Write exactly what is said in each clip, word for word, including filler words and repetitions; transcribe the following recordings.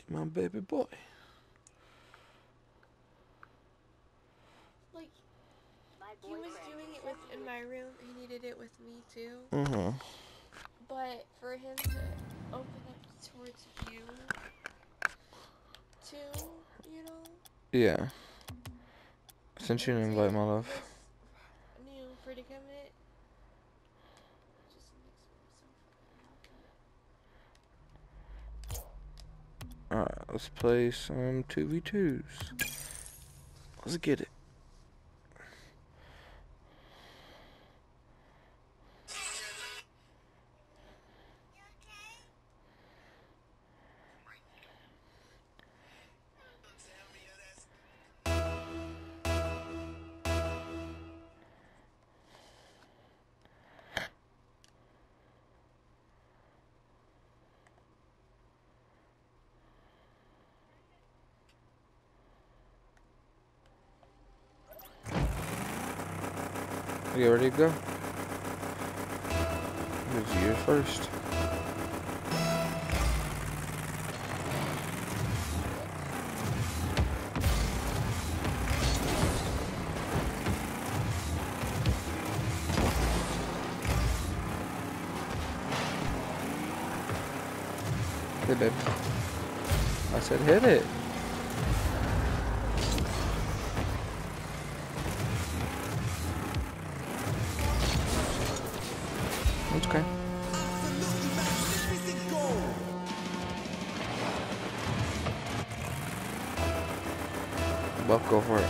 my baby boy. Like, he was doing it with in my room. He needed it with me too. Mm-hmm. But for him to open up towards you, too, you know. Yeah. Sent you an invite, my love. This new predicament just makes me so fucking happy. Alright, let's play some two v twos. Let's get it. You ready to go? It's you first. Hey, babe. I said hit it. It's okay. Well, go for it.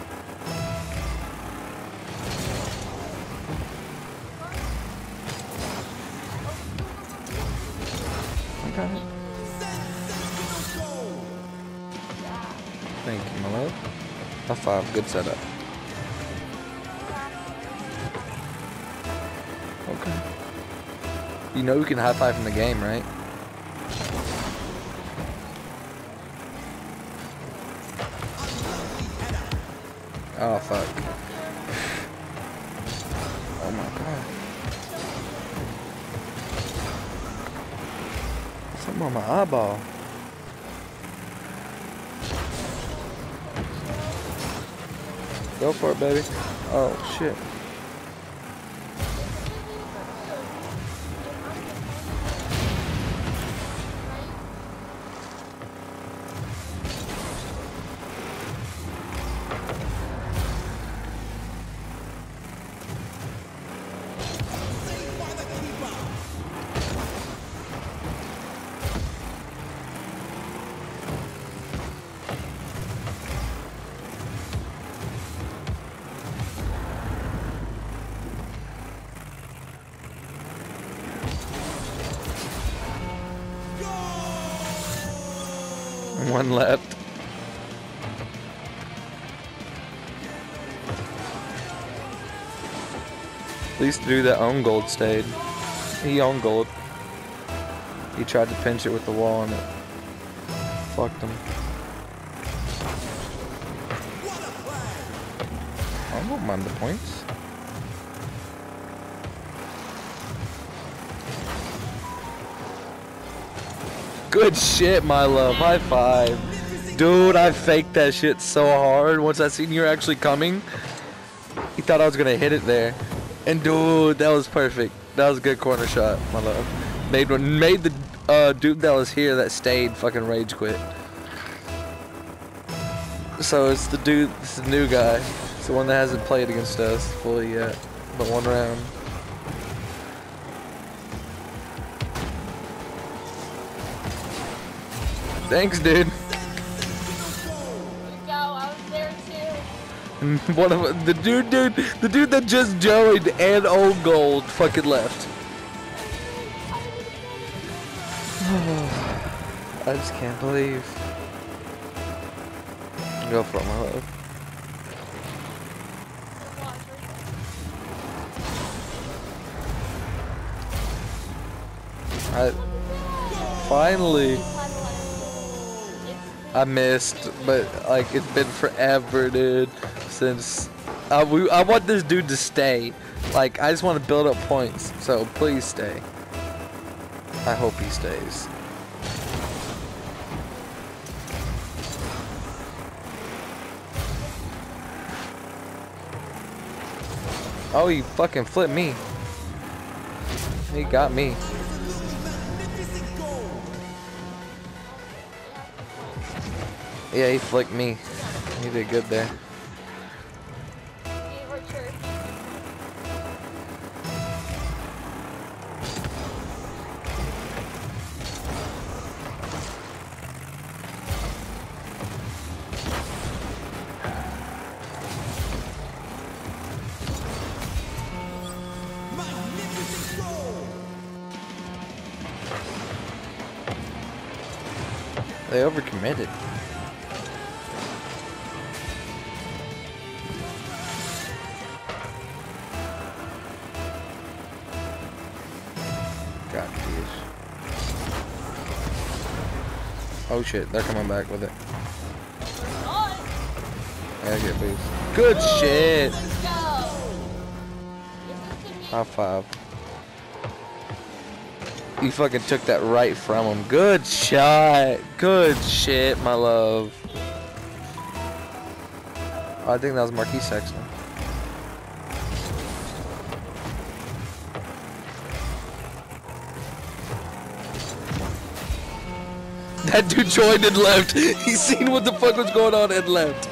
I got it. Thank you, my love. High five, good setup. Okay. You know we can high five in the game, right? Oh fuck. Oh my god. Something on my eyeball. Go for it, baby. Oh shit. One left. At least the dude that owned gold stayed. He owned gold. He tried to pinch it with the wall and it fucked him. I won't mind the points. Good shit, my love. High five. Dude, I faked that shit so hard. Once I seen you were actually coming, he thought I was going to hit it there. And dude, that was perfect. That was a good corner shot, my love. Made one, made the uh, dude that was here that stayed fucking rage quit. So it's the dude, it's the new guy. It's the one that hasn't played against us fully yet, but one round. Thanks, dude. Go, I was there too. One of the dude, dude, the dude that just joined and old gold fucking left. I just can't believe. Go for it, my love. I finally. I missed, but like it's been forever, dude. Since uh, we, I want this dude to stay. Like I just want to build up points. So please stay. I hope he stays. Oh, he fucking flipped me. He got me. Yeah, he flicked me. He did good there. They overcommitted. God, jeez. Oh shit, they're coming back with it. I get boost. Good shit. High five. You fucking took that right from him. Good shot. Good shit, my love. Oh, I think that was Marquis Sexton. That dude joined and left. He seen what the fuck was going on and left.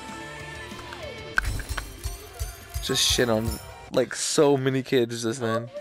Just shit on like so many kids just then.